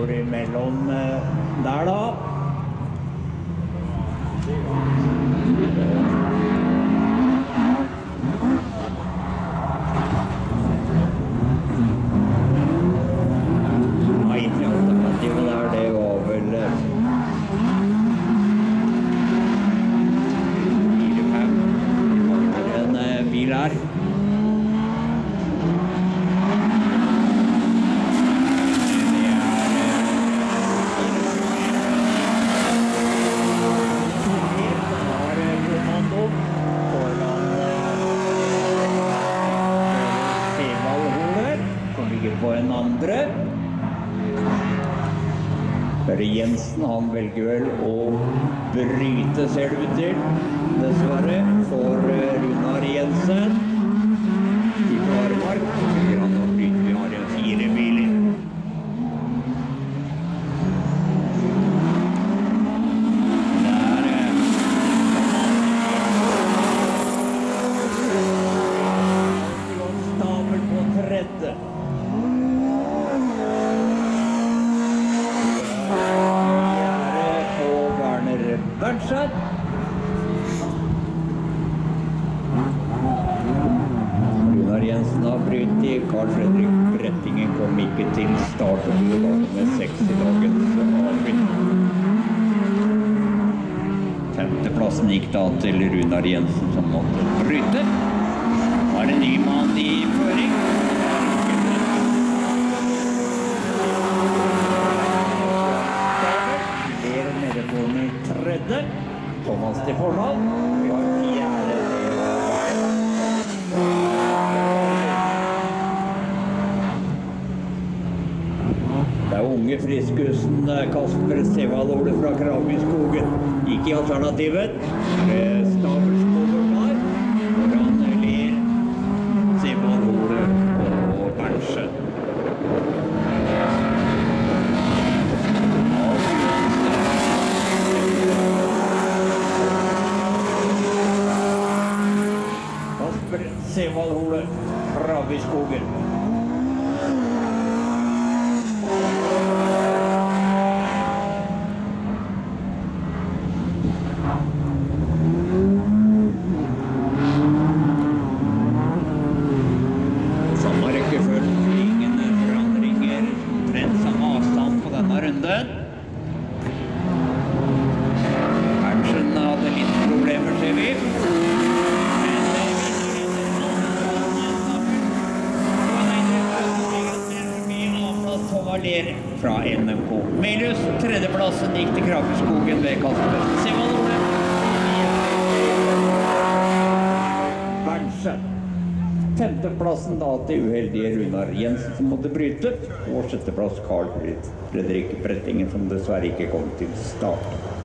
går imellom der da. Alternativet der, det var vel 4-5. En bil her. På en andre. Børre Jensen, han velger vel å bryte, ser det ut til. Dessverre for Runar Jensen. I Klaremark. Han har bryter, vi har 4 biler. Stabel på tredje. Berntsen. Runar Jensen har brytt i. Carl Fredrik Brettingen kom ikke til start med 6 i dagens avbryt. 5. plassen gikk da til Runar Jensen som måtte bryte. Var det ny mann i føring? Tredje, Thomas til Fornal. Vi har 4. Det er unge friskusen Kasper Sevald-Ole fra Krabyskogen. Gikk i alternativet. Stabelskoger der. Foran Ler, Sevald-Ole og Berntsen. Sevald-Ole, Krabyskogen. Samme rekkefølge, ingen forandringer, omtrent samme avstand på denne runden. Berntsen hadde litt problemer, ser vi. Ler fra NMK. Melius, 3. plassen gikk til Krabyskogen ved Kasper Sevald-Ole. Berntsen. 5. plassen da til uheldige Runar Jensen som måtte bryte. Og 6. plass Carl Fredrik Brettingen som dessverre ikke kom til start.